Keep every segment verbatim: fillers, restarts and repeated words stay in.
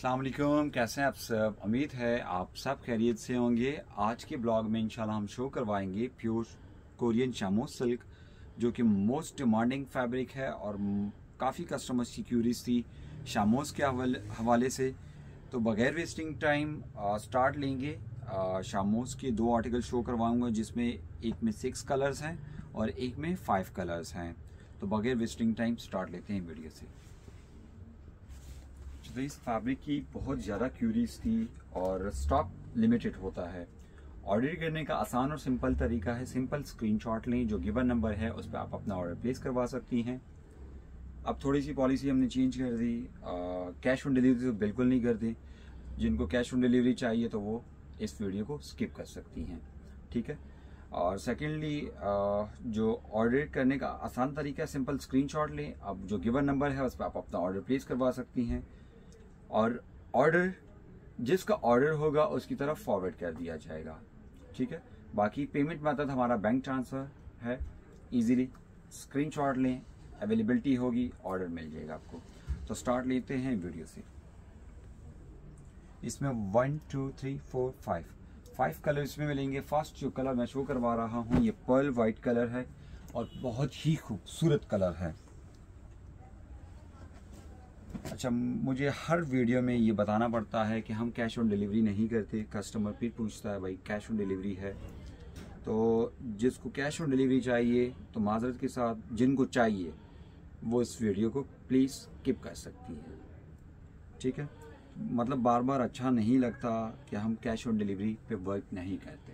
अस्सलाम वालेकुम, कैसे हैं आप सब। उम्मीद है आप सब खैरियत से होंगे। आज के ब्लॉग में इंशाल्लाह हम शो करवाएंगे प्योर कोरियन शामोस सिल्क, जो कि मोस्ट डिमांडिंग फैब्रिक है और काफ़ी कस्टमर्स की क्यूरीज थी शामोस के हवाले से। तो बगैर वेस्टिंग टाइम स्टार्ट लेंगे। आ, शामोस के दो आर्टिकल शो करवाऊंगा, जिसमें एक में सिक्स कलर्स हैं और एक में फाइव कलर्स हैं। तो बगैर वेस्टिंग टाइम स्टार्ट लेते हैं वीडियो से। तो इस फैब्रिक की बहुत ज़्यादा क्यूरीज थी और स्टॉक लिमिटेड होता है। ऑर्डर करने का आसान और सिंपल तरीका है, सिंपल स्क्रीनशॉट लें, जो गिवन नंबर है उस पर आप अपना ऑर्डर प्लेस करवा सकती हैं। अब थोड़ी सी पॉलिसी हमने चेंज कर दी, कैश ऑन डिलीवरी तो बिल्कुल नहीं करते। जिनको कैश ऑन डिलीवरी चाहिए तो वो इस वीडियो को स्किप कर सकती हैं, ठीक है। और सेकेंडली, जो ऑर्डर करने का आसान तरीका है, सिंपल स्क्रीनशॉट लें। अब जो गिवन नंबर है उस पर आप अपना ऑर्डर प्लेस करवा सकती हैं और ऑर्डर जिसका ऑर्डर होगा उसकी तरफ फॉरवर्ड कर दिया जाएगा, ठीक है। बाकी पेमेंट मेथड हमारा बैंक ट्रांसफ़र है। इजीली स्क्रीनशॉट लें, अवेलेबिलिटी होगी, ऑर्डर मिल जाएगा आपको। तो स्टार्ट लेते हैं वीडियो से। इसमें one two three four five five colour इसमें मिलेंगे। फर्स्ट जो कलर मैं शो करवा रहा हूँ ये पर्ल वाइट कलर है और बहुत ही खूबसूरत कलर है। अच्छा, मुझे हर वीडियो में ये बताना पड़ता है कि हम कैश ऑन डिलीवरी नहीं करते। कस्टमर फिर पूछता है भाई कैश ऑन डिलीवरी है, तो जिसको कैश ऑन डिलीवरी चाहिए तो माजरत के साथ जिनको चाहिए वो इस वीडियो को प्लीज़ स्किप कर सकती है, ठीक है। मतलब बार बार अच्छा नहीं लगता कि हम कैश ऑन डिलीवरी पे वर्क नहीं करते।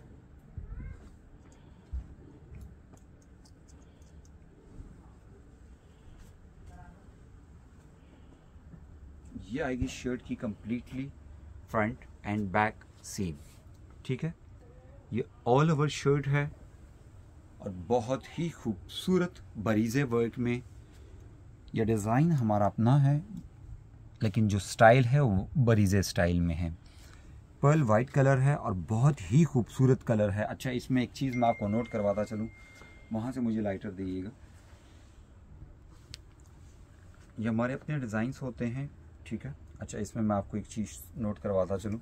ये आएगी शर्ट की completely front and back same, ठीक है। ये ऑल ओवर शर्ट है और बहुत ही खूबसूरत बरीजे वर्क में। यह डिज़ाइन हमारा अपना है, लेकिन जो स्टाइल है वो बरीजे स्टाइल में है। पर्ल वाइट कलर है और बहुत ही खूबसूरत कलर है। अच्छा, इसमें एक चीज़ मैं आपको नोट करवाता चलूँ, वहाँ से मुझे लाइटर दीजिएगा। ये हमारे अपने डिज़ाइंस होते हैं, ठीक है। अच्छा, इसमें मैं आपको एक चीज़ नोट करवाता चलूँ।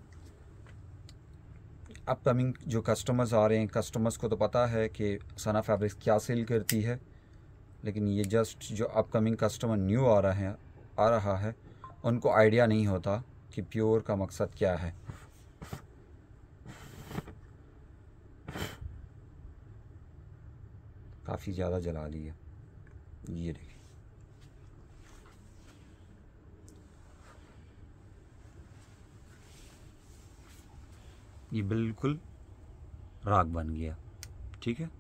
अपकमिंग जो कस्टमर्स आ रहे हैं, कस्टमर्स को तो पता है कि सना फैब्रिक्स क्या सेल करती है, लेकिन ये जस्ट जो अपकमिंग कस्टमर न्यू आ रहा है आ रहा है उनको आइडिया नहीं होता कि प्योर का मकसद क्या है। काफ़ी ज़्यादा जला लिया, ये देखिए। ये बिल्कुल राग बन गया, ठीक है।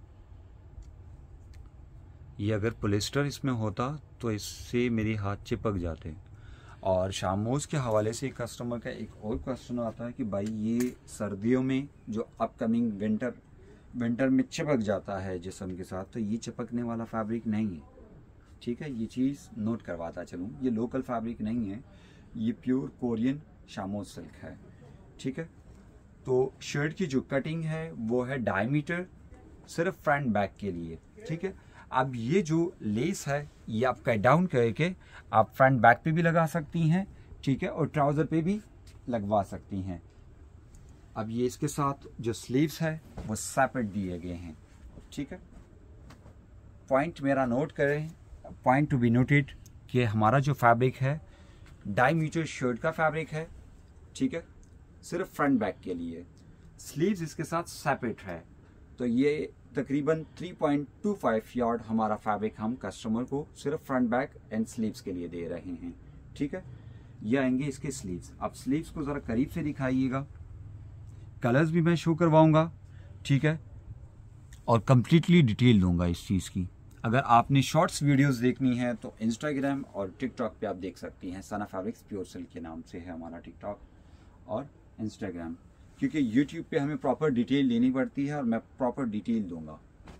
ये अगर पॉलिस्टर इसमें होता तो इससे मेरे हाथ चिपक जाते। और शामोस के हवाले से कस्टमर का एक और क्वेश्चन आता है कि भाई ये सर्दियों में जो अपकमिंग विंटर विंटर में चिपक जाता है जिस्म के साथ, तो ये चिपकने वाला फैब्रिक नहीं है, ठीक है। ये चीज़ नोट करवाता चलूँ, ये लोकल फैब्रिक नहीं है, ये प्योर कोरियन शामोस सिल्क है, ठीक है। तो शर्ट की जो कटिंग है वो है डायमीटर, सिर्फ फ्रंट बैक के लिए, ठीक है। अब ये जो लेस है ये आप कट डाउन करके आप फ्रंट बैक पे भी लगा सकती हैं, ठीक है, और ट्राउज़र पे भी लगवा सकती हैं। अब ये इसके साथ जो स्लीव्स है वो सेपरेट दिए गए हैं, ठीक है। पॉइंट मेरा नोट करें, पॉइंट टू बी नोटेड कि हमारा जो फैब्रिक है डायमीटर शर्ट का फैब्रिक है, ठीक है, सिर्फ फ्रंट बैक के लिए। स्लीव्स इसके साथ सेपरेट है, तो ये तकरीबन three point two five yard हमारा फैब्रिक हम कस्टमर को सिर्फ फ्रंट बैक एंड स्लीव्स के लिए दे रहे हैं, ठीक है। ये आएंगे इसके स्लीव्स। आप स्लीव्स को ज़रा करीब से दिखाइएगा। कलर्स भी मैं शो करवाऊंगा, ठीक है, और कम्प्लीटली डिटेल दूंगा इस चीज़ की। अगर आपने शॉर्ट्स वीडियोस देखनी है तो इंस्टाग्राम और टिकटॉक पे आप देख सकती हैं। सना फैब्रिक्स प्योर सिल्क के नाम से है हमारा टिकटॉक और इंस्टाग्राम, क्योंकि यूट्यूब पे हमें प्रॉपर डिटेल लेनी पड़ती है और मैं प्रॉपर डिटेल दूंगा।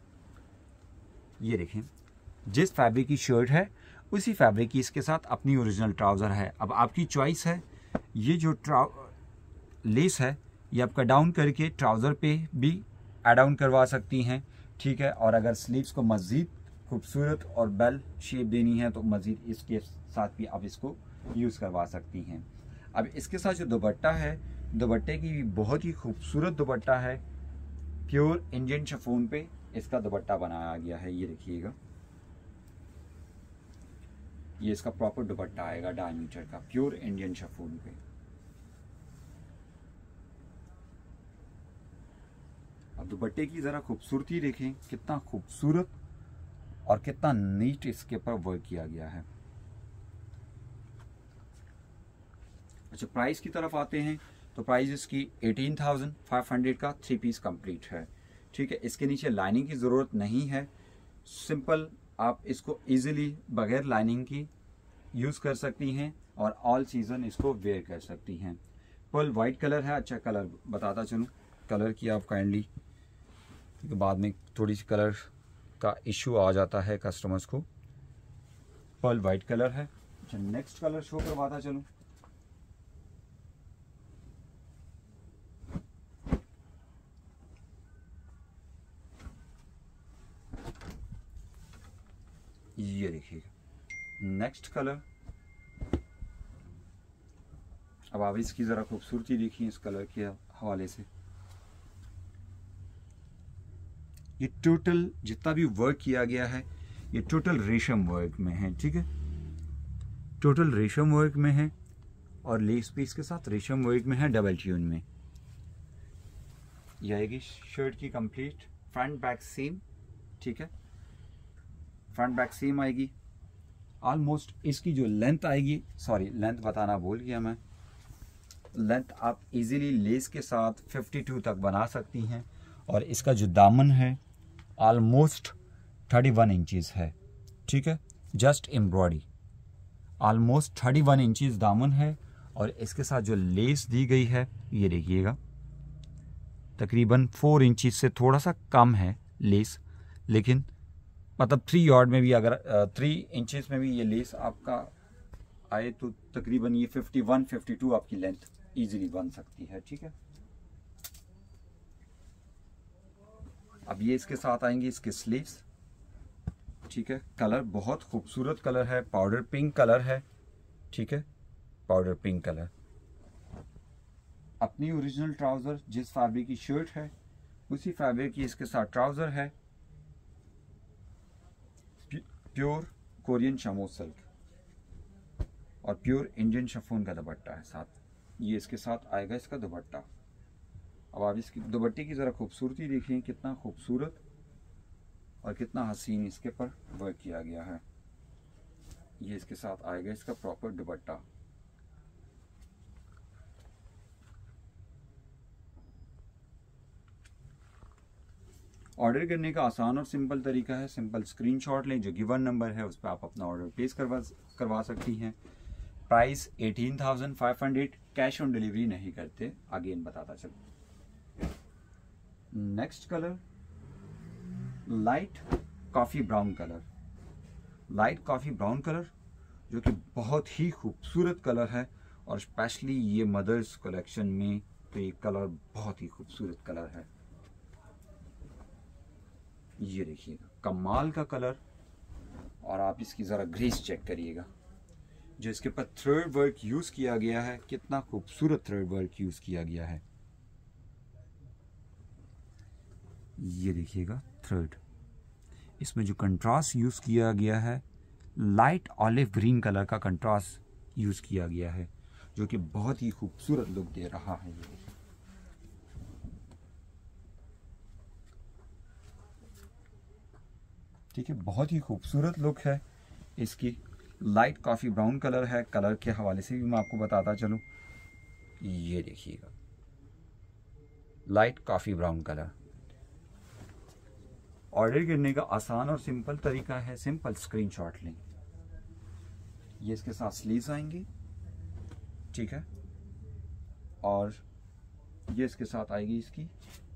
ये देखें, जिस फैब्रिक की शर्ट है उसी फैब्रिक की इसके साथ अपनी ओरिजिनल ट्राउज़र है। अब आपकी चॉइस है, ये जो ट्राउ लेस है ये आपका डाउन करके ट्राउज़र पे भी एड ऑन करवा सकती हैं, ठीक है। और अगर स्लीव्स को मज़ीद खूबसूरत और बेल शेप देनी है तो मज़ीद इसके साथ भी आप इसको यूज़ करवा सकती हैं। अब इसके साथ जो दुपट्टा है, दुपट्टे की बहुत ही खूबसूरत दुपट्टा है, प्योर इंडियन शिफॉन पे इसका दुपट्टा बनाया गया है। ये देखिएगा, ये इसका प्रॉपर दुपट्टा आएगा ढाई मीटर का, प्योर इंडियन शिफॉन पे। अब दुपट्टे की जरा खूबसूरती देखें, कितना खूबसूरत और कितना नीट इसके ऊपर वर्क किया गया है। अच्छा, प्राइस की तरफ आते हैं तो प्राइस इसकी अठारह हज़ार पाँच सौ का थ्री पीस कंप्लीट है। ठीक है, इसके नीचे लाइनिंग की ज़रूरत नहीं है, सिंपल आप इसको इजीली बगैर लाइनिंग की यूज़ कर सकती हैं और ऑल सीज़न इसको वेयर कर सकती हैं। पर्ल वाइट कलर है। अच्छा, कलर बताता चलूँ, कलर की आप काइंडली, क्योंकि बाद में थोड़ी सी कलर का इशू आ जाता है कस्टमर्स को। पर्ल वाइट कलर है। अच्छा, नेक्स्ट कलर शो करवाता चलूँ। ये देखिएगा नेक्स्ट कलर। अब आप इसकी ज़रा खूबसूरती देखिए इस कलर के हवाले से। ये टोटल जितना भी वर्क किया गया है, ये टोटल रेशम वर्क में है। ठीक है, टोटल रेशम वर्क में है और लेस पीस के साथ रेशम वर्क में है, डबल ट्यून में। ये आएगी शर्ट की कंप्लीट फ्रंट बैक सेम। ठीक है, फ्रंट बैक सेम आएगी। ऑलमोस्ट इसकी जो लेंथ आएगी, सॉरी लेंथ बताना भूल गया मैं, लेंथ आप इजीली लेस के साथ बावन तक बना सकती हैं। और इसका जो दामन है ऑलमोस्ट इकतीस इंचेस है। ठीक है, जस्ट एम्ब्रॉयडरी, ऑलमोस्ट इकतीस इंचेस दामन है। और इसके साथ जो लेस दी गई है, ये देखिएगा, तकरीबन फोर इंचेस से थोड़ा सा कम है लेस, लेकिन मतलब थ्री यार्ड में भी अगर थ्री इंचेस में भी ये लेस आपका आए तो तकरीबन ये इक्यावन बावन आपकी लेंथ इजीली बन सकती है। ठीक है, अब ये इसके साथ आएंगे इसके स्लीव्स। ठीक है, कलर बहुत खूबसूरत कलर है, पाउडर पिंक कलर है। ठीक है, पाउडर पिंक कलर। अपनी ओरिजिनल ट्राउजर जिस फैब्रिक की शर्ट है उसी फैब्रिक की इसके साथ ट्राउजर है, प्योर कोरियन शमो सिल्क और प्योर इंडियन शिफॉन का दुपट्टा है साथ। ये इसके साथ आएगा इसका दुपट्टा। अब आप इसकी दुपट्टे की ज़रा खूबसूरती देखिए, कितना खूबसूरत और कितना हसीन इसके पर वर्क किया गया है। ये इसके साथ आएगा इसका प्रॉपर दुपट्टा। ऑर्डर करने का आसान और सिंपल तरीका है, सिंपल स्क्रीनशॉट लें, जो गिवन नंबर है उस पर आप अपना ऑर्डर प्लेस करवा करवा सकती हैं। प्राइस अठारह हज़ार पाँच सौ, कैश ऑन डिलीवरी नहीं करते, अगेन बताता चलो। Next colour light coffee brown colour, light coffee brown colour जो कि बहुत ही खूबसूरत कलर है। और स्पेशली ये मदर्स कलेक्शन में तो ये कलर बहुत ही खूबसूरत कलर है। ये देखिएगा कमाल का कलर। और आप इसकी ज़रा ग्रेस चेक करिएगा, जो इसके ऊपर थ्रेड वर्क यूज़ किया गया है, कितना खूबसूरत थ्रेड वर्क यूज़ किया गया है। ये देखिएगा थ्रेड, इसमें जो कंट्रास्ट यूज़ किया गया है, लाइट ऑलिव ग्रीन कलर का कंट्रास्ट यूज़ किया गया है, जो कि बहुत ही खूबसूरत लुक दे रहा है। ये ठीक है, बहुत ही खूबसूरत लुक है इसकी। लाइट कॉफ़ी ब्राउन कलर है। कलर के हवाले से भी मैं आपको बताता चलूँ, ये देखिएगा light coffee brown colour. Order करने का आसान और सिंपल तरीका है, सिंपल स्क्रीनशॉट लें। ये इसके साथ स्लीव्स आएंगी। ठीक है, और ये इसके साथ आएगी इसकी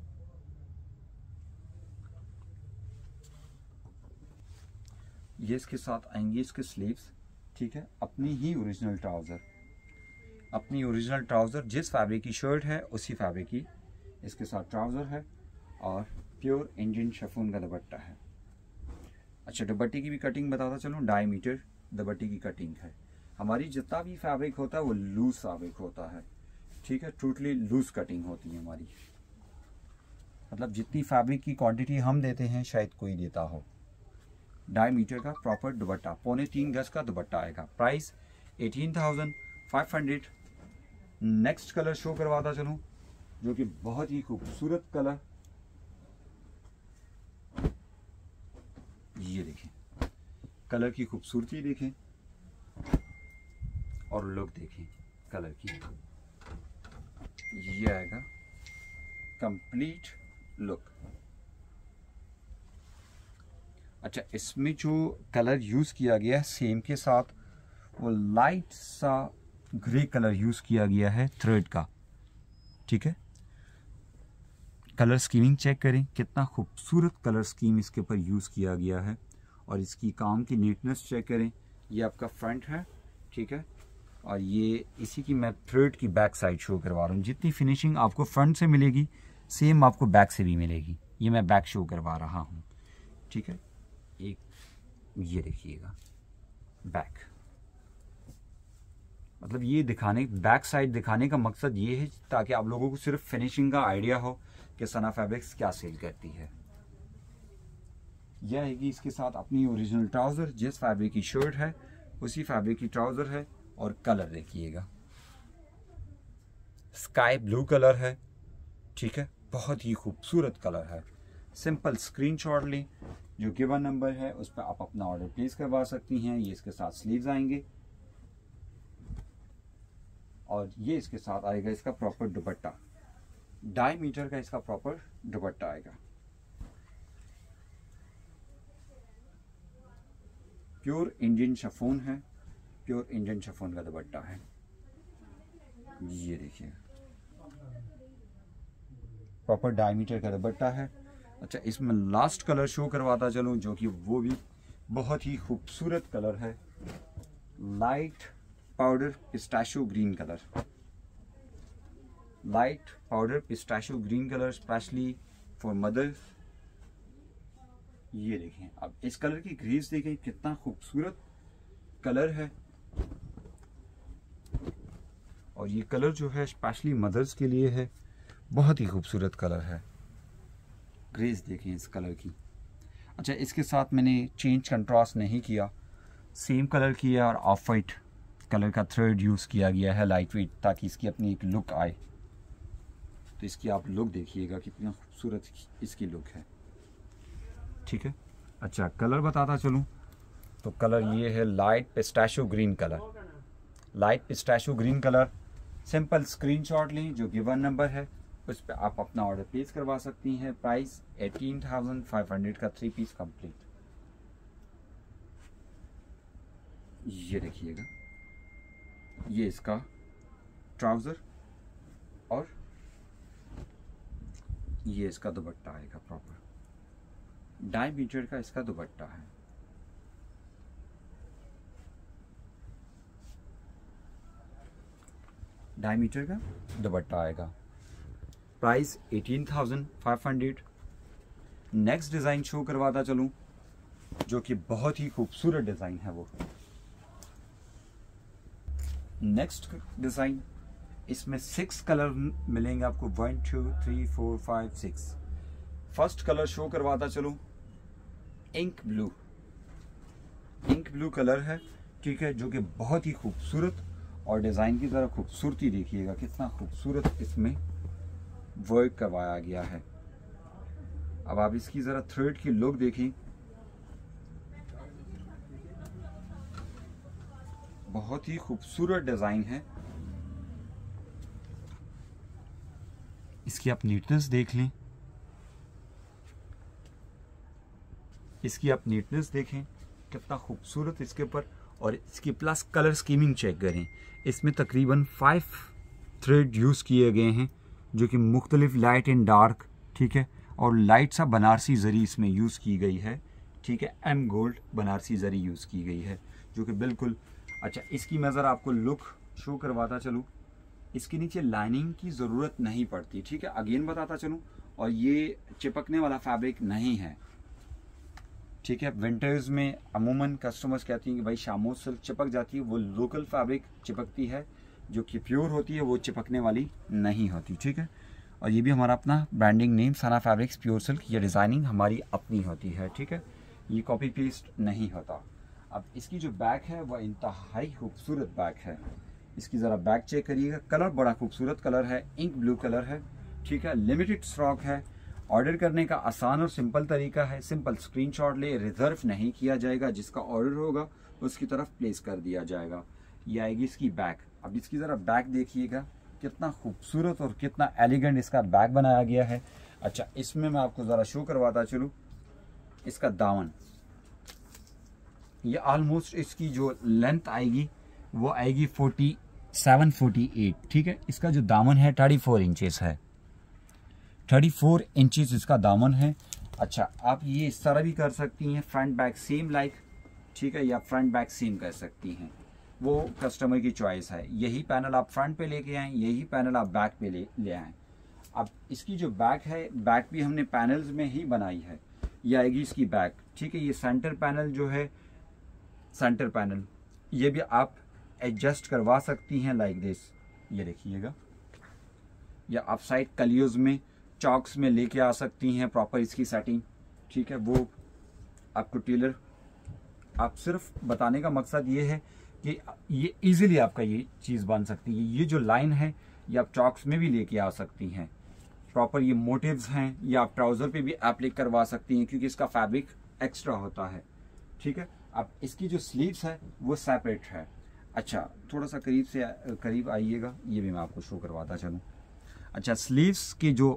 ये इसके साथ आएंगी इसके स्लीव्स। ठीक है, अपनी ही ओरिजिनल ट्राउज़र, अपनी ओरिजिनल ट्राउज़र जिस फैब्रिक की शर्ट है उसी फैब्रिक की इसके साथ ट्राउज़र है और प्योर इंडियन शिफॉन का दुपट्टा है। अच्छा, दुपट्टे की भी कटिंग बताता चलूँ, ढाई मीटर दुपट्टे की कटिंग है। हमारी जितना भी फैब्रिक होता है वो लूज फैब्रिक होता है, ठीक है, टोटली लूज कटिंग होती है हमारी, मतलब जितनी फैब्रिक की क्वांटिटी हम देते हैं शायद कोई देता हो। ढाई मीटर का प्रॉपर दुपट्टा, पौने तीन गज का दुपट्टा आएगा। Price eighteen thousand five hundred. Next colour show करवाता चलूं, जो कि बहुत ही खूबसूरत कलर, ये देखें, कलर की खूबसूरती देखें और लुक देखें कलर की, ये आएगा कंप्लीट लुक। अच्छा, इसमें जो कलर यूज किया गया है सेम के साथ वो लाइट सा ग्रे कलर यूज किया गया है थ्रेड का, ठीक है। कलर स्कीमिंग चेक करें, कितना खूबसूरत कलर स्कीम इसके ऊपर यूज किया गया है, और इसकी काम की नीटनेस चेक करें। ये आपका फ्रंट है, ठीक है, और ये इसी की मैं थ्रेड की बैक साइड शो करवा रहा हूँ। जितनी फिनिशिंग आपको फ्रंट से मिलेगी सेम आपको बैक से भी मिलेगी, ये मैं बैक शो करवा रहा हूँ, ठीक है। एक ये देखिएगा बैक, मतलब ये दिखाने, बैक साइड दिखाने का मकसद ये है ताकि आप लोगों को सिर्फ फिनिशिंग का आइडिया हो कि सना फैब्रिक्स क्या सेल करती है। यह आएगी इसके साथ अपनी ओरिजिनल ट्राउजर, जिस फैब्रिक की शर्ट है उसी फैब्रिक की ट्राउजर है, और कलर देखिएगा स्काई ब्लू कलर है, ठीक है, बहुत ही खूबसूरत कलर है। सिंपल स्क्रीनशॉट लें, जो गिवन नंबर है उस पर आप अपना ऑर्डर प्लेस करवा सकती हैं। ये इसके साथ स्लीव्स आएंगे और ये इसके साथ आएगा इसका प्रॉपर दुपट्टा, ढाई मीटर का इसका प्रॉपर दुपट्टा आएगा। प्योर इंडियन शिफॉन है, प्योर इंडियन शिफॉन का दुपट्टा है, ये देखिए प्रॉपर ढाई मीटर का दुपट्टा है। अच्छा, इसमें लास्ट कलर शो करवाता चलूं, जो कि वो भी बहुत ही खूबसूरत कलर है, light powder pistachio green colour, light powder pistachio green colour specially for mothers. ये देखें, अब इस कलर की ग्रेस देखें, कितना खूबसूरत कलर है, और ये कलर जो है स्पेशली मदर्स के लिए है, बहुत ही खूबसूरत कलर है। ग्रेस देखें इस कलर की। अच्छा, इसके साथ मैंने चेंज कंट्रास्ट नहीं किया, सेम कलर किया और ऑफ वाइट कलर का थ्रेड यूज़ किया गया है लाइट वेट, ताकि इसकी अपनी एक लुक आए। तो इसकी आप लुक देखिएगा, कितना खूबसूरत इसकी लुक है, ठीक है। अच्छा, कलर बताता चलूँ तो कलर ये है light pistachio green colour, light pistachio green colour. Simple screenshot लें, जो गिवन नंबर है उस पर आप अपना ऑर्डर प्लेस करवा सकती हैं। Price eighteen thousand five hundred का थ्री पीस कंप्लीट। ये देखिएगा, ये इसका ट्राउजर और ये इसका दुपट्टा आएगा प्रॉपर, ढाई मीटर का इसका दुपट्टा है। ढाई मीटर का दुपट्टा आएगा। Price eighteen thousand five hundred. Next design show करवाता चलूँ, जो कि बहुत ही खूबसूरत डिज़ाइन है वो। नेक्स्ट डिज़ाइन, इसमें सिक्स कलर मिलेंगे आपको, one two three four five six. First colour show करवाता चलूँ, ink blue, ink blue colour है, ठीक है, जो कि बहुत ही खूबसूरत, और डिज़ाइन की तरह खूबसूरती देखिएगा, कितना खूबसूरत इसमें वर्क करवाया गया है। अब आप इसकी ज़रा थ्रेड की लुक देखें, बहुत ही खूबसूरत डिज़ाइन है। इसकी आप नीटनेस देख लें, इसकी आप नीटनेस देखें, कितना खूबसूरत इसके ऊपर, और इसकी प्लस कलर स्कीमिंग चेक करें। इसमें तकरीबन फाइव थ्रेड यूज़ किए गए हैं, जो कि मुख्तलिफ लाइट एंड डार्क, ठीक है, और लाइट सा बनारसी जरी इसमें यूज़ की गई है, ठीक है, एम गोल्ड बनारसी जरी यूज़ की गई है, जो कि बिल्कुल। अच्छा, इसकी मैं ज़रा आपको लुक शो करवाता चलूँ, इसके नीचे लाइनिंग की ज़रूरत नहीं पड़ती, ठीक है, अगेन बताता चलूँ, और ये चिपकने वाला फैब्रिक नहीं है, ठीक है। विंटर्स में अमूमन कस्टमर्स कहती हैं कि भाई शामोज सिल्क चिपक जाती है, वो लोकल फैब्रिक चिपकती है, जो कि प्योर होती है, वो चिपकने वाली नहीं होती, ठीक है। और ये भी हमारा अपना branding name Sana fabrics pure silk, ये डिज़ाइनिंग हमारी अपनी होती है, ठीक है, ये कॉपी पेस्ट नहीं होता। अब इसकी जो बैक है वह इंतहाई खूबसूरत बैक है। इसकी ज़रा बैक चेक करिएगा, कलर बड़ा खूबसूरत कलर है, इंक ब्लू कलर है, ठीक है। लिमिटेड स्टॉक है। ऑर्डर करने का आसान और सिंपल तरीका है, सिंपल स्क्रीनशॉट ले, रिजर्व नहीं किया जाएगा, जिसका ऑर्डर होगा उसकी तरफ प्लेस कर दिया जाएगा। ये आएगी इसकी बैक। अब इसकी ज़रा बैक देखिएगा, कितना खूबसूरत और कितना एलिगेंट इसका बैक बनाया गया है। अच्छा, इसमें मैं आपको ज़रा शो करवाता चलूँ, इसका दामन, ये ऑलमोस्ट इसकी जो लेंथ आएगी वो आएगी फोर्टी सेवन फोर्टी एट, ठीक है। इसका जो दामन है थर्टी फोर इंचेस है, थर्टी फोर इंचेस इसका दामन है। अच्छा, आप ये इस तरह भी कर सकती हैं, फ्रंट बैक सेम लाइक, ठीक है, या फ्रंट बैक सेम कर सकती हैं, वो कस्टमर की चॉइस है। यही पैनल आप फ्रंट पे लेके आएँ, यही पैनल आप बैक पे ले ले आएँ। अब इसकी जो बैक है, बैक भी हमने पैनल्स में ही बनाई है। ये आएगी इसकी बैक, ठीक है। ये सेंटर पैनल जो है, सेंटर पैनल ये भी आप एडजस्ट करवा सकती हैं लाइक दिस, ये देखिएगा, या आप साइड कलियोज में चॉक्स में लेके आ सकती हैं प्रॉपर इसकी सेटिंग, ठीक है। वो आपको टेलर, आप सिर्फ बताने का मकसद ये है कि ये इजीली आपका ये चीज़ बन सकती है। ये जो लाइन है ये आप चॉक्स में भी लेके आ सकती हैं, प्रॉपर ये मोटिव्स हैं, या आप ट्राउज़र पे भी एप्लिक करवा सकती हैं, क्योंकि इसका फैब्रिक एक्स्ट्रा होता है, ठीक है। अब इसकी जो स्लीव्स है वो सेपरेट है। अच्छा, थोड़ा सा करीब से करीब आइएगा, ये भी मैं आपको शो करवाता चलूँ। अच्छा, स्लीव्स की जो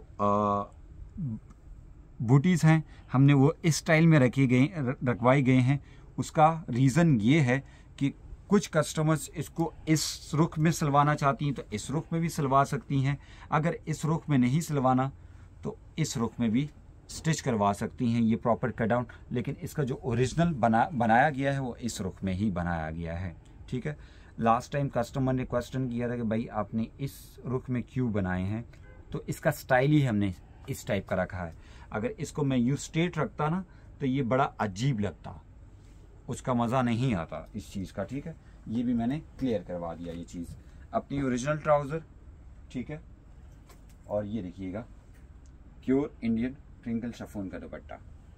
बूटीज़ हैं हमने वो इस स्टाइल में रखी गई रखवाई गए हैं। उसका रीज़न ये है कि कुछ कस्टमर्स इसको इस रुख में सिलवाना चाहती हैं तो इस रुख में भी सिलवा सकती हैं, अगर इस रुख में नहीं सिलवाना तो इस रुख में भी स्टिच करवा सकती हैं। ये प्रॉपर कट डाउन, लेकिन इसका जो ओरिजिनल बना बनाया गया है वो इस रुख में ही बनाया गया है, ठीक है। लास्ट टाइम कस्टमर ने क्वेश्चन किया था कि भाई आपने इस रुख में क्यों बनाए हैं, तो इसका स्टाइल ही हमने इस टाइप का रखा है। अगर इसको मैं यूँ स्ट्रेट रखता ना तो ये बड़ा अजीब लगता, उसका मज़ा नहीं आता इस चीज़ का, ठीक है। ये भी मैंने क्लियर करवा दिया ये चीज़। अपनी ओरिजिनल ट्राउज़र, ठीक है, और ये देखिएगा प्योर इंडियन क्रिंकल शिफॉन का dupatta.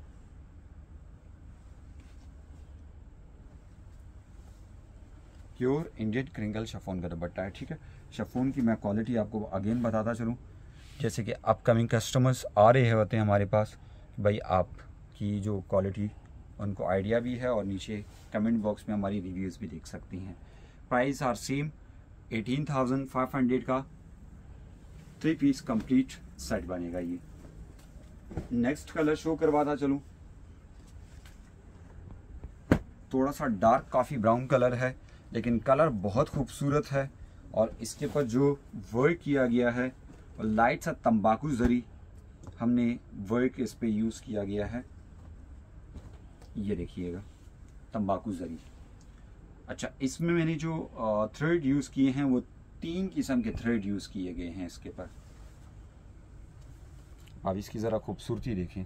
Pure Indian crinkle chiffon का दुपट्टा है, ठीक है। शिफॉन की मैं क्वालिटी आपको अगेन बताता चलूँ, जैसे कि अपकमिंग कस्टमर्स आ रहे होते हैं हमारे पास, भाई आपकी जो क्वालिटी उनको आइडिया भी है, और नीचे कमेंट बॉक्स में हमारी रिव्यूज़ भी देख सकती हैं। Price are same, eighteen thousand five hundred का थ्री पीस कंप्लीट सेट बनेगा ये। नेक्स्ट कलर शो करवाता चलूँ, थोड़ा सा डार्क कॉफ़ी ब्राउन कलर है, लेकिन कलर बहुत खूबसूरत है, और इसके ऊपर जो वर्क किया गया है और लाइट सा तंबाकू जरी हमने वर्क इस पे यूज़ किया गया है, ये देखिएगा तंबाकू जरी। अच्छा, इसमें मैंने जो थ्रेड यूज़ किए हैं वो तीन किस्म के थ्रेड यूज़ किए गए हैं इसके पर। आप इसकी ज़रा खूबसूरती देखें,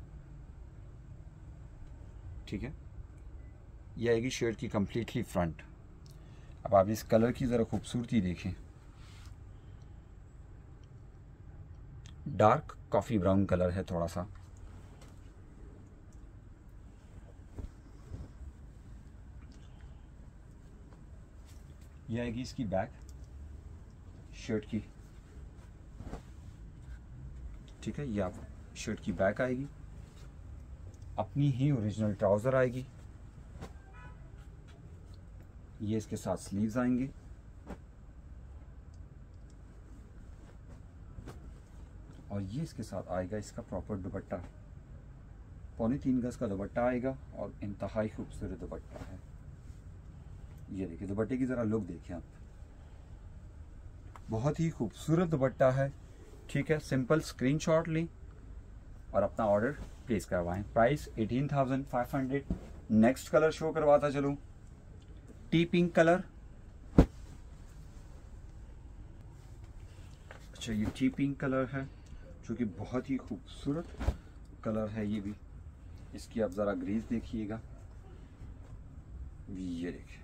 ठीक है। यह आएगी शर्ट की कम्प्लीटली फ्रंट। अब आप इस कलर की ज़रा खूबसूरती देखें, डार्क कॉफ़ी ब्राउन कलर है थोड़ा सा। यह आएगी इसकी बैक शर्ट की, ठीक है। ये आप शर्ट की बैक आएगी, अपनी ही ओरिजिनल ट्राउज़र आएगी, ये इसके साथ स्लीव्स आएंगे, और ये इसके साथ आएगा इसका प्रॉपर दुपट्टा, पौने तीन गज का दुपट्टा आएगा, और इंतहाई खूबसूरत दुपट्टा है। ये देखिए दुपट्टे की ज़रा लुक देखिए आप, बहुत ही खूबसूरत दुपट्टा है, ठीक है। सिंपल स्क्रीनशॉट लें और अपना ऑर्डर प्लेस करवाएं। Price eighteen thousand five hundred. Next colour show करवाता चलूं, टी पिंक कलर। अच्छा, ये टी पिंक कलर है जो कि बहुत ही खूबसूरत कलर है। ये भी इसकी आप ज़रा ग्रेज देखिएगा, ये देखिए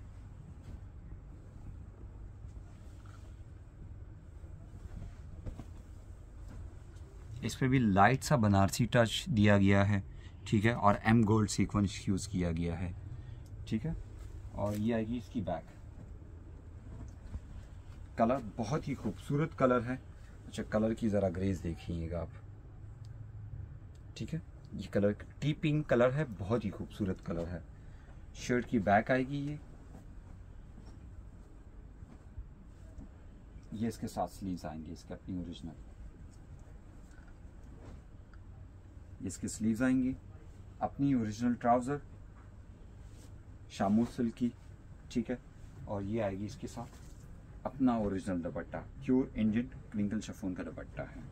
इस पे भी लाइट सा बनारसी टच दिया गया है, ठीक है, और एम गोल्ड सीक्वेंस यूज़ किया गया है, ठीक है। और ये आएगी इसकी बैक। कलर बहुत ही खूबसूरत कलर है। अच्छा, कलर की ज़रा ग्रेज देखिएगा आप, ठीक है। ये कलर टी पिंक कलर है, बहुत ही खूबसूरत कलर है। शर्ट की बैक आएगी ये ये इसके साथ स्लीव्स आएंगे इसके अपनी ओरिजिनल, इसके स्लीव्स आएंगी, अपनी ओरिजिनल ट्राउज़र शामू सिल्क की, ठीक है। और ये आएगी इसके साथ अपना original dupatta, pure Indian crinkle chiffon का दुपट्टा है।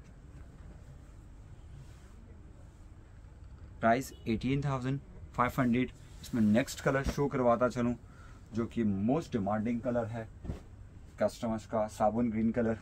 Price eighteen thousand five hundred. इसमें नेक्स्ट कलर शो करवाता चलूँ, जो कि मोस्ट डिमांडिंग कलर है कस्टमर्स का, साबुन ग्रीन कलर।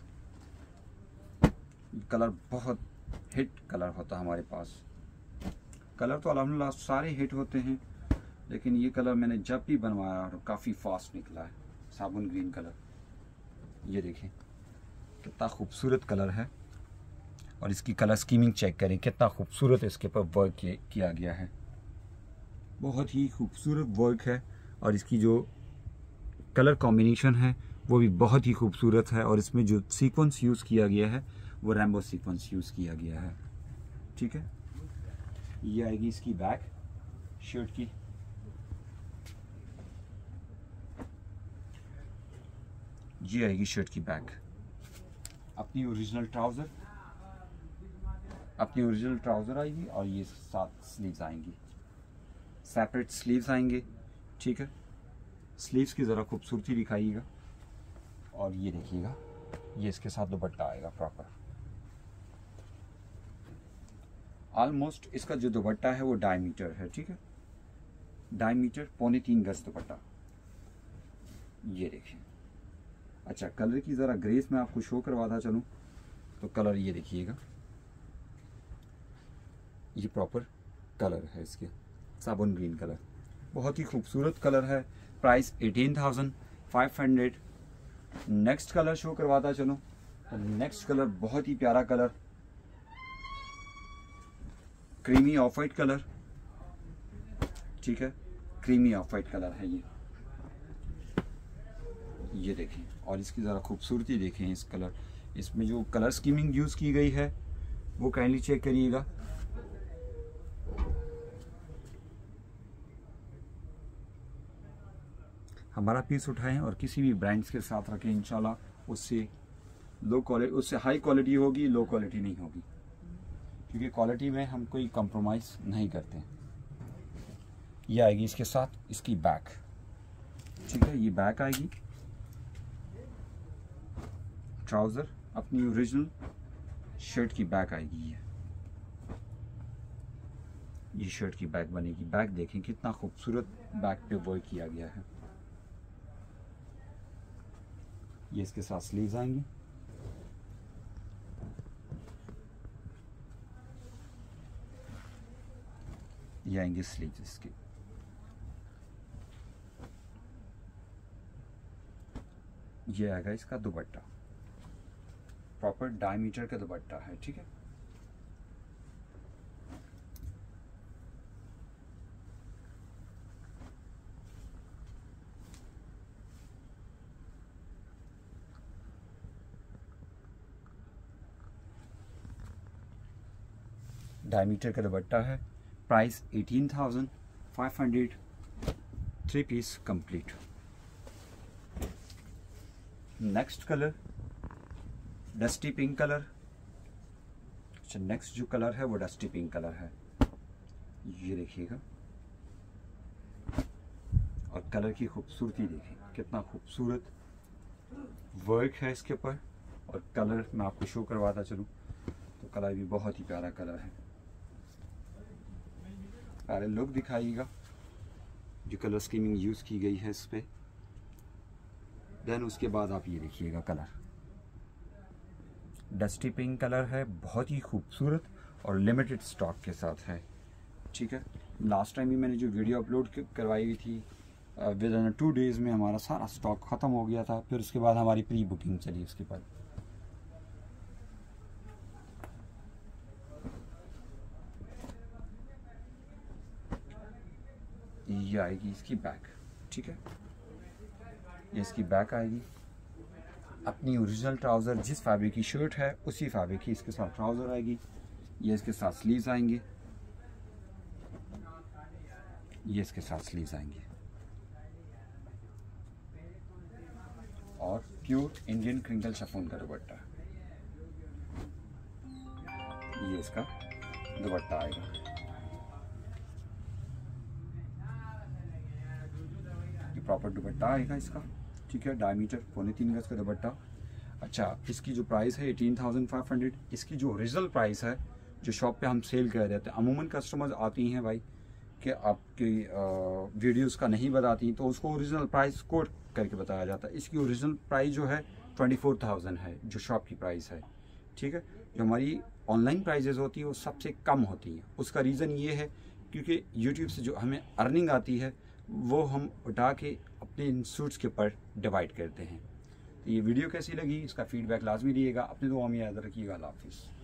कलर बहुत हिट कलर होता है हमारे पास। कलर तो अल्हम्दुलिल्लाह सारे हिट होते हैं, लेकिन ये कलर मैंने जब भी बनवाया और काफ़ी फास्ट निकला है, साबुन ग्रीन कलर। ये देखें कितना खूबसूरत कलर है, और इसकी कलर स्कीमिंग चेक करें, कितना खूबसूरत इसके ऊपर वर्क किया गया है। बहुत ही खूबसूरत वर्क है, और इसकी जो कलर कॉम्बिनेशन है वो भी बहुत ही खूबसूरत है। और इसमें जो सीक्वेंस यूज़ किया गया है वो रैम्बो सीक्वेंस यूज़ किया गया है, ठीक है। ये आएगी इसकी बैक शर्ट की। ये आएगी शर्ट की बैक। अपनी ओरिजिनल ट्राउज़र अपनी ओरिजिनल ट्राउज़र आएगी, और ये साथ स्लीव्स आएंगी, सेपरेट स्लीव्स आएंगे, ठीक है। स्लीव्स की ज़रा खूबसूरती दिखाइएगा, और ये देखिएगा ये इसके साथ दुपट्टा आएगा प्रॉपर। ऑलमोस्ट इसका जो दुपट्टा है वो ढाई मीटर है, ठीक है, ढाई मीटर पौने तीन गज दुपट्टा। ये देखिए। अच्छा, कलर की ज़रा ग्रेस में आपको शो करवाता चलूँ तो कलर ये देखिएगा, ये प्रॉपर कलर है इसके, साबुन ग्रीन कलर, बहुत ही खूबसूरत कलर है। Price eighteen thousand five hundred. Next colour show करवाता चलूँ तो नेक्स्ट कलर बहुत ही प्यारा colour, creamy off white colour, ठीक है, क्रीमी ऑफ वाइट कलर है ये। ये देखें, और इसकी ज़रा खूबसूरती देखें इस कलर, इसमें जो कलर स्कीमिंग यूज़ की गई है वो काइंडली चेक करिएगा। हमारा पीस उठाएं और किसी भी ब्रांड्स के साथ रखें, इंशाल्लाह उससे लो क्वालिटी उससे हाई क्वालिटी होगी, लो क्वालिटी नहीं होगी, क्योंकि क्वालिटी में हम कोई कंप्रोमाइज़ नहीं करते। ये आएगी इसके साथ इसकी बैक, ठीक है, ये बैक आएगी, ट्राउज़र अपनी ओरिजिनल शर्ट की बैक आएगी। ये ये शर्ट की बैक बनेगी। बैक देखें कितना खूबसूरत बैक पे वर्क किया गया है। ये इसके साथ स्लीव्स आएंगी, ये आएंगे स्लीव्स इसके। ये आएगा इसका दुपट्टा, प्रॉपर डायमीटर का दुपट्टा है, ठीक है। डायमीटर का दुपट्टा है। Price eighteen thousand five hundred. Three piece complete. Next colour dusty pink colour. अच्छा, नेक्स्ट जो कलर है वो डस्टी पिंक कलर है। ये देखिएगा, और कलर की खूबसूरती देखिए, कितना खूबसूरत वर्क है इसके ऊपर। और कलर मैं आपको शो करवाता चलूँ तो कलर भी बहुत ही प्यारा कलर है। प्यारे लुक दिखाइएगा, जो कलर स्कीमिंग यूज़ की गई है इस पर। देन उसके बाद आप ये देखिएगा, कलर डस्टी पिंक कलर है, बहुत ही खूबसूरत और लिमिटेड स्टॉक के साथ है। ठीक है। लास्ट टाइम भी मैंने जो वीडियो अपलोड करवाई हुई थी, विद इन टू डेज़ में हमारा सारा स्टॉक ख़त्म हो गया था। फिर उसके बाद हमारी प्री बुकिंग चली। उसके बाद ये आएगी इसकी बैक, ठीक है। ये इसकी बैक आएगी। अपनी ओरिजिनल ट्राउज़र जिस फैब्रिक की शर्ट है उसी फैब्रिक की इसके साथ ट्राउज़र आएगी। ये इसके साथ स्लीव्स आएंगे, ये इसके साथ स्लीव्स आएंगे। और प्योर इंडियन क्रिंकल शिफॉन का दुपट्टा, ये इसका दुपट्टा आएगा। ये प्रॉपर दुपट्टा आएगा इसका, ठीक है। डायमीटर पौने तीन गज का दुपट्टा। अच्छा, इसकी जो प्राइस है एटीन थाउजेंड फाइव हंड्रेड। इसकी जो ओरिजिनल प्राइस है जो शॉप पे हम सेल कर देते हैं, अमूमन कस्टमर्स आती हैं भाई कि आपकी वीडियोस का नहीं बताती, तो उसको ओरिजिनल प्राइस कोट करके बताया जाता है। इसकी ओरिजिनल प्राइस जो है ट्वेंटी फोर थाउजेंड है, जो शॉप की प्राइस है, ठीक है। जो हमारी ऑनलाइन प्राइजेस होती है वो सबसे कम होती हैं। उसका रीज़न ये है क्योंकि यूट्यूब से जो हमें अर्निंग आती है वो हम उठा के अपने इन सूट्स के ऊपर डिवाइड करते हैं। तो ये वीडियो कैसी लगी, इसका फीडबैक लाजमी दिएगा। अपने दुआ में याद रखिएगा। अल्लाह हाफिज़।